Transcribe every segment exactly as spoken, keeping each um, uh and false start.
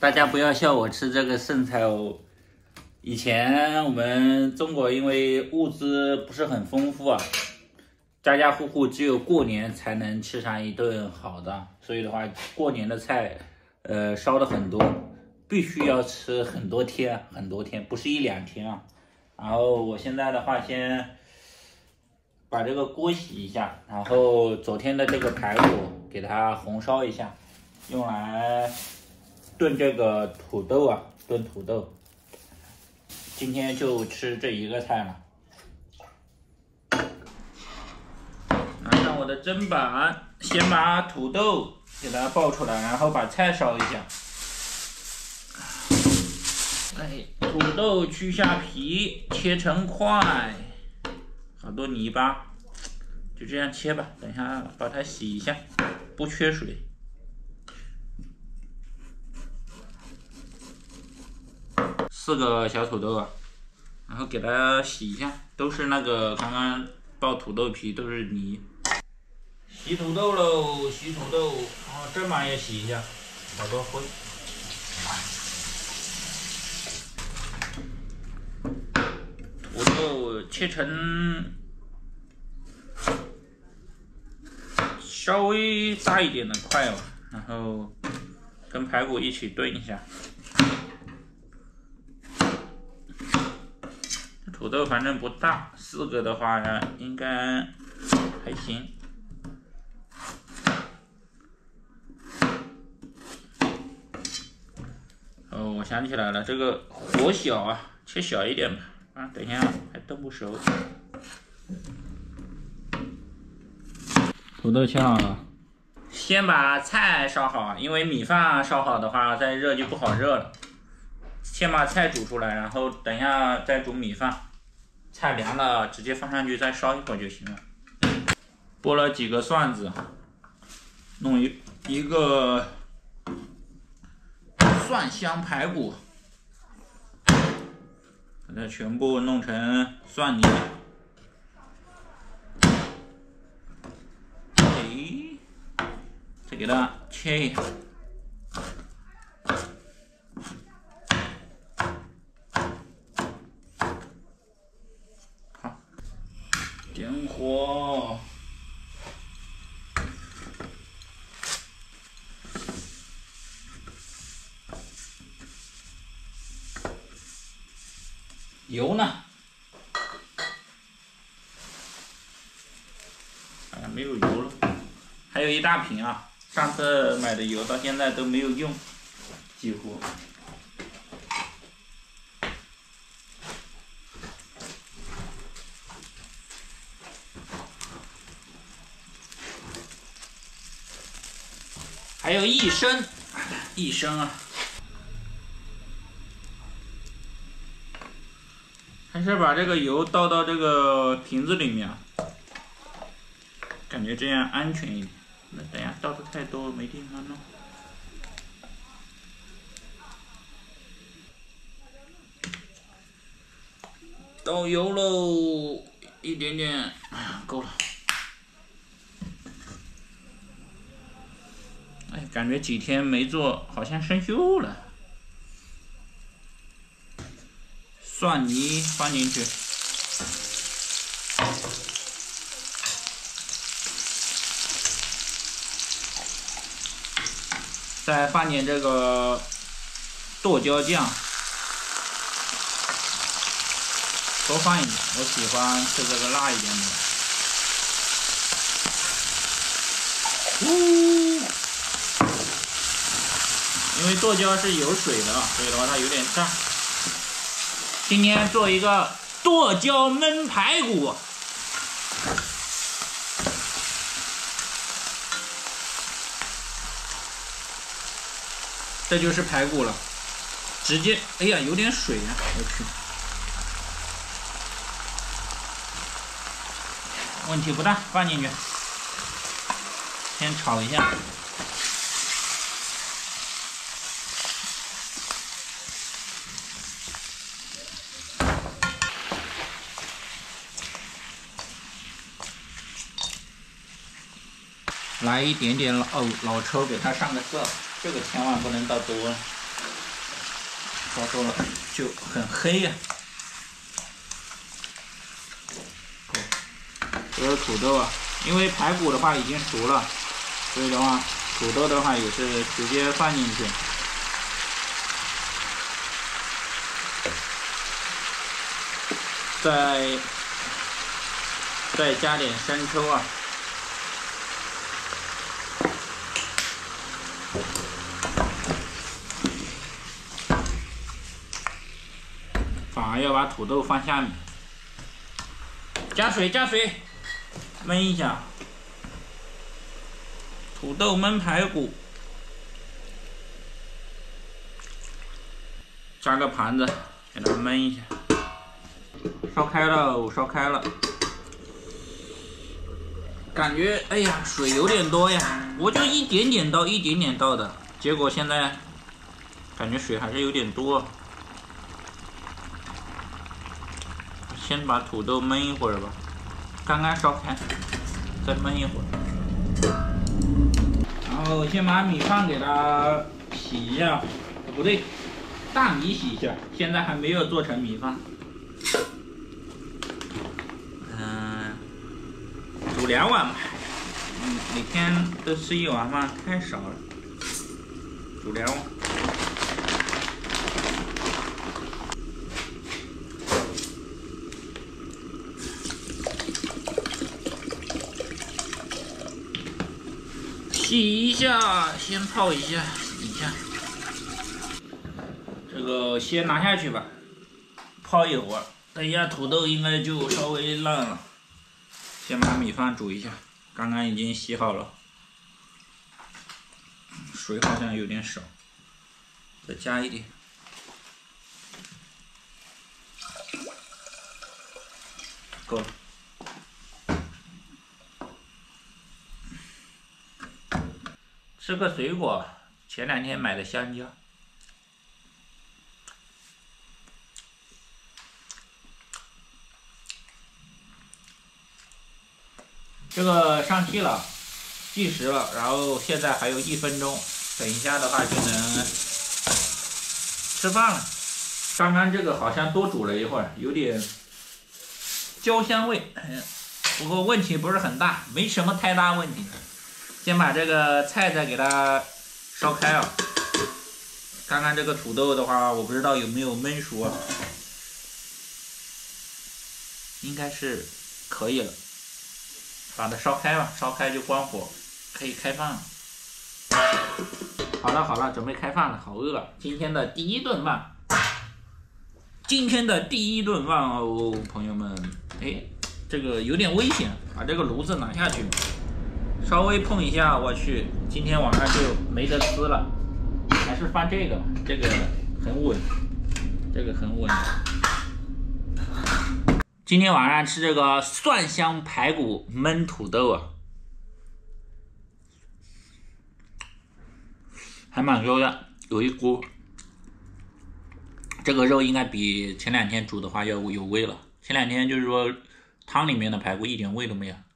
大家不要笑我吃这个剩菜哦。以前我们中国因为物资不是很丰富啊，家家户户只有过年才能吃上一顿好的，所以的话，过年的菜，呃，烧的很多，必须要吃很多天，很多天，不是一两天啊。然后我现在的话，先把这个锅洗一下，然后昨天的这个排骨给它红烧一下，用来炖这个土豆啊，炖土豆。今天就吃这一个菜了。拿上我的砧板，先把土豆给它爆出来，然后把菜烧一下。哎，土豆去下皮，切成块，好多泥巴，就这样切吧。等一下把它洗一下，不缺水。四个小土豆啊，然后给它洗一下，都是那个刚刚爆土豆皮都是泥。洗土豆喽，洗土豆，然后砧板也洗一下，好多灰。土豆切成稍微大一点的块哦，然后跟排骨一起炖一下。土豆反正不大，四个的话应该还行。哦，我想起来了，这个火小啊，切小一点吧。啊，等一下还炖不熟。土豆切好了，先把菜烧好，因为米饭烧好的话再热就不好热了。先把菜煮出来，然后等一下再煮米饭。菜凉了，直接放上去再烧一会儿就行了。剥了几个蒜子，弄一一个蒜香排骨，把它全部弄成蒜泥。哎，再给它切一下。点火，油呢？好像没有油了，还有一大瓶啊！上次买的油到现在都没有用，几乎。还有一升，一升啊！还是把这个油倒到这个瓶子里面，感觉这样安全一点。那等下倒的太多没地方弄。倒油喽，一点点，哎呀，够了。哎，感觉几天没做，好像生锈了。蒜泥放进去，再放点这个剁椒酱，多放一点，我喜欢吃这个辣一点的。呜。因为剁椒是有水的，所以的话它有点炸。今天做一个剁椒焖排骨，这就是排骨了。直接，哎呀，有点水啊！我去，问题不大，放进去，先炒一下。来一点点老老抽给它上个色，这个千万不能倒多了。 烧多了就很黑呀、啊。这个土豆啊，因为排骨的话已经熟了，所以的话，土豆的话也是直接放进去。 再再加点生抽啊，反而要把土豆放下面，加水加水，焖一下。土豆焖排骨，加个盘子给它焖一下。 烧开了，烧开了，感觉哎呀，水有点多呀，我就一点点倒，一点点倒的，结果现在感觉水还是有点多。先把土豆焖一会儿吧，刚刚烧开，再焖一会儿。然后先把米饭给它洗一下，不对，大米洗一下，现在还没有做成米饭。 煮两碗吧，嗯，每天都吃一碗饭太少了，煮两碗。洗一下，先泡一下，洗一下。这个先拿下去吧，泡一会儿，等一下土豆应该就稍微烂了。 先把米饭煮一下，刚刚已经洗好了，水好像有点少，再加一点。够了。吃个水果，前两天买的香蕉。 这个上气了，计时了，然后现在还有一分钟，等一下的话就能吃饭了。刚刚这个好像多煮了一会儿，有点焦香味，不过问题不是很大，没什么太大问题。先把这个菜再给它烧开啊。刚刚这个土豆的话，我不知道有没有焖熟啊，应该是可以了。 把它烧开吧，烧开就关火，可以开饭了。好了好了，准备开饭了，好饿啊！今天的第一顿饭，今天的第一顿饭哦，朋友们，哎，这个有点危险，把这个炉子拿下去，稍微碰一下，我去，今天晚上就没得吃了。还是放这个，这个很稳，这个很稳。 今天晚上吃这个蒜香排骨焖土豆啊，还蛮油的，有一股。这个肉应该比前两天煮的话要有味了。前两天就是说汤里面的排骨一点味都没有。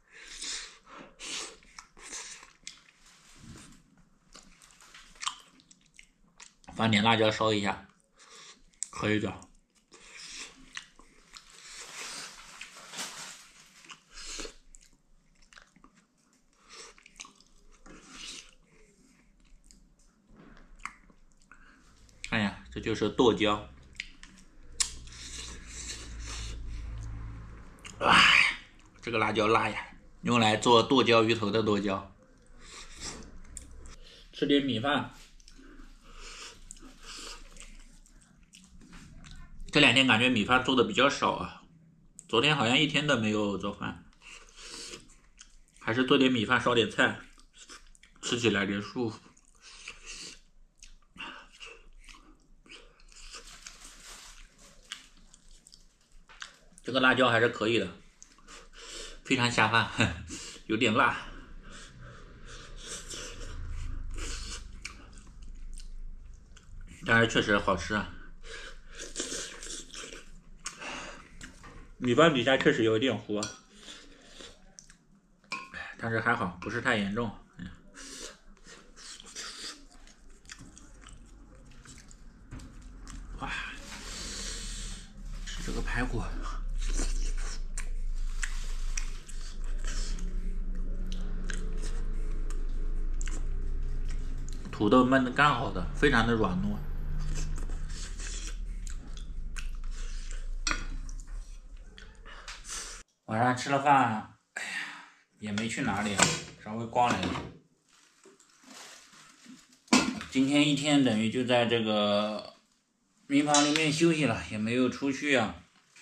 放点辣椒烧一下，可以的。 哎呀，这就是剁椒，哎，这个辣椒辣呀，用来做剁椒鱼头的剁椒。吃点米饭，这两天感觉米饭做的比较少啊，昨天好像一天都没有做饭，还是做点米饭烧点菜，吃起来有点舒服。 这个辣椒还是可以的，非常下饭，有点辣。但是确实好吃啊。米饭底下确实有一点糊，但是还好，不是太严重。 排骨，土豆焖的刚好的，非常的软糯。晚上吃了饭，哎呀，也没去哪里啊，稍微逛了一下。今天一天等于就在这个民房里面休息了，也没有出去啊。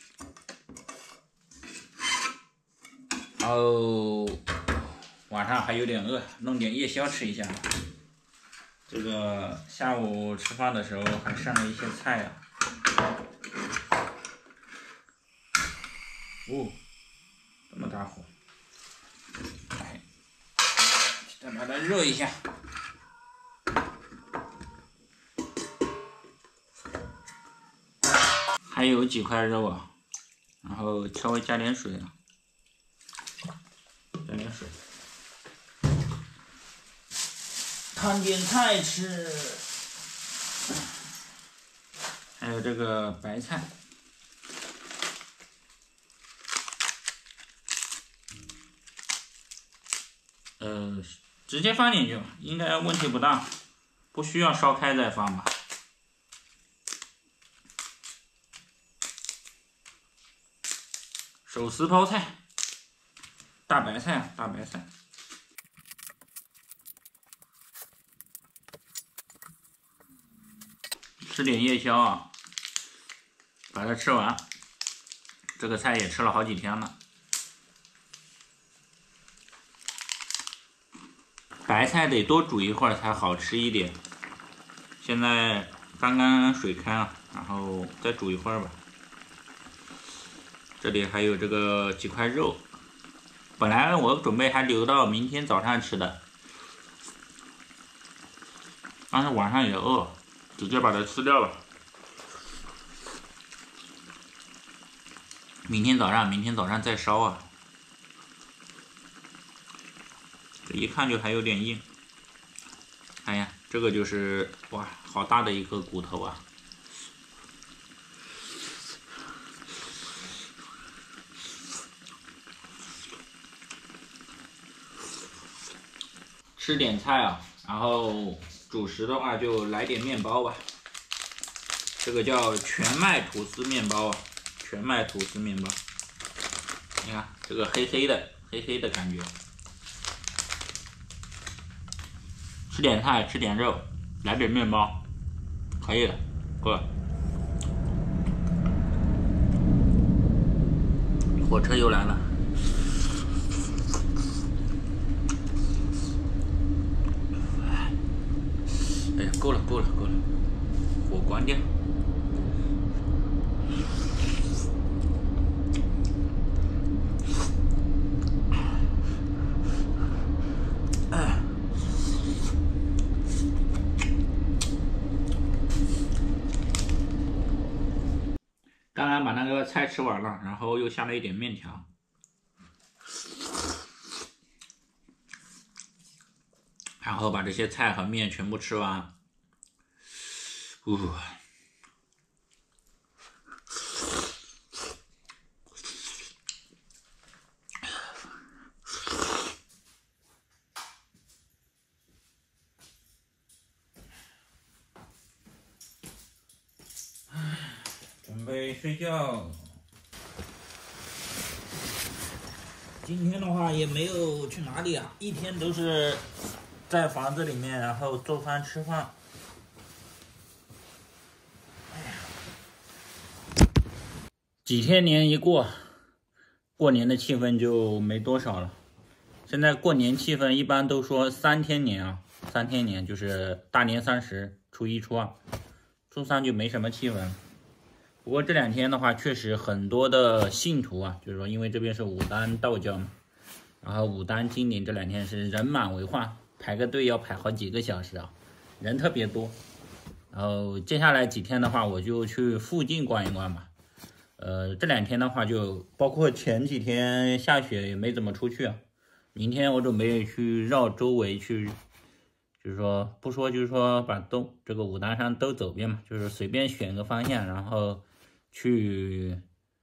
然后晚上还有点饿，弄点夜宵吃一下。这个下午吃饭的时候还剩了一些菜啊。哦，这么大火，来，再把它热一下。还有几块肉啊，然后稍微加点水啊，加点水，烫点菜吃。还有这个白菜。呃，直接放进去吧，应该问题不大，不需要烧开再放吧。手撕泡菜，大白菜，大白菜。吃点夜宵啊，把它吃完。这个菜也吃了好几天了。白菜得多煮一会儿才好吃一点。现在刚刚水开了，然后再煮一会儿吧。这里还有这个几块肉，本来我准备还留到明天早上吃的，但是晚上也饿，直接把它吃掉了。明天早上，明天早上再烧啊。这一看就还有点硬。哎呀，这个就是哇，好大的一颗骨头啊！吃点菜啊，然后主食的话就来点面包吧。这个叫全麦吐司面包啊，全麦吐司面包。你看这个黑黑的，黑黑的感觉。吃点菜，吃点肉，来点面包，可以的，够了。火车又来了。哎呀，够了，够了，够了，火关掉。刚刚把那个菜吃完了，然后又下了一点面条。然后把这些菜和面全部吃完，呜，准备睡觉。今天的话也没有去哪里啊，一天都是在房子里面，然后做饭吃饭。哎呀，几天年一过，过年的气氛就没多少了。现在过年气氛一般都说三天年啊，三天年就是大年三十、初一、初二，初三就没什么气氛。不过这两天的话，确实很多的信徒啊，就是说因为这边是武当道教嘛，然后武当今年这两天是人满为患，排个队要排好几个小时啊，人特别多。然后接下来几天的话，我就去附近逛一逛吧。呃，这两天的话，就包括前几天下雪也没怎么出去啊。明天我准备去绕周围去，就是说不说就是说把东这个武当山都走遍嘛，就是随便选个方向，然后去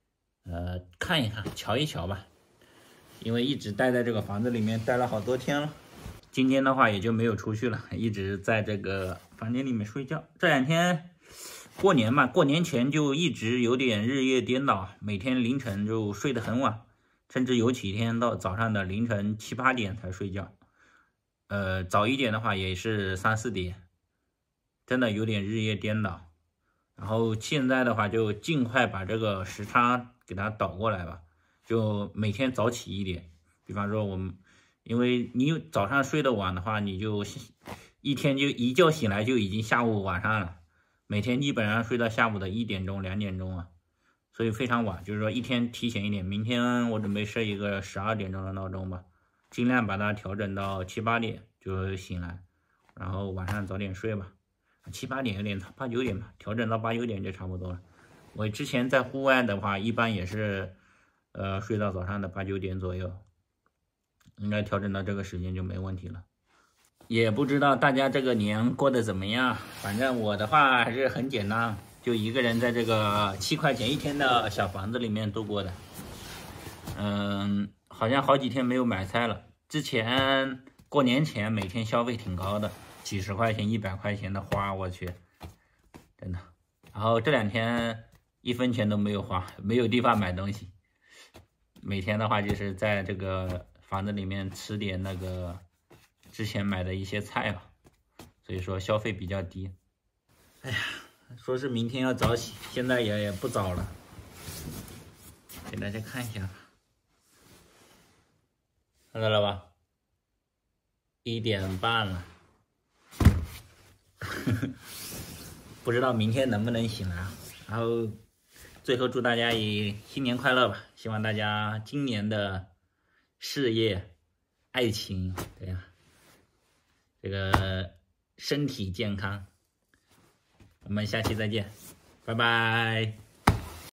呃看一看，瞧一瞧吧。因为一直待在这个房子里面待了好多天了，今天的话也就没有出去了，一直在这个房间里面睡觉。这两天过年嘛，过年前就一直有点日夜颠倒，每天凌晨就睡得很晚，甚至有几天到早上的凌晨七八点才睡觉。呃，早一点的话也是三四点，真的有点日夜颠倒。然后现在的话就尽快把这个时差给它倒过来吧。就每天早起一点，比方说我们，因为你早上睡得晚的话，你就一天就一觉醒来就已经下午晚上了，每天基本上睡到下午的一点钟、两点钟啊，所以非常晚。就是说一天提前一点，明天我准备设一个十二点钟的闹钟吧，尽量把它调整到七八点就醒来，然后晚上早点睡吧。七八点有点八九点吧，调整到八九点就差不多了。我之前在户外的话，一般也是。呃，睡到早上的八九点左右，应该调整到这个时间就没问题了。也不知道大家这个年过得怎么样，反正我的话还是很简单，就一个人在这个七块钱一天的小房子里面度过的。嗯，好像好几天没有买菜了。之前过年前每天消费挺高的，几十块钱、一百块钱的花，我去，真的。然后这两天一分钱都没有花，没有地方买东西。每天的话就是在这个房子里面吃点那个之前买的一些菜吧，所以说消费比较低。哎呀，说是明天要早起，现在也也不早了，给大家看一下，看到了吧？一点半了，不知道明天能不能醒来啊？然后。最后祝大家也新年快乐吧！希望大家今年的事业、爱情，对呀，这个身体健康。我们下期再见，拜拜。